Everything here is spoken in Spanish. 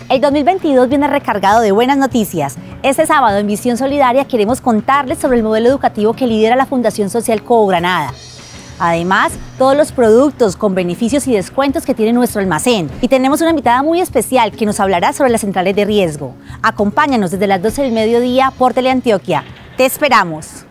El 2022 viene recargado de buenas noticias. Este sábado en Visión Solidaria queremos contarles sobre el modelo educativo que lidera la Fundación Social Cobo Granada. Además, todos los productos con beneficios y descuentos que tiene nuestro almacén. Y tenemos una invitada muy especial que nos hablará sobre las centrales de riesgo. Acompáñanos desde las 12 del mediodía por Teleantioquia. ¡Te esperamos!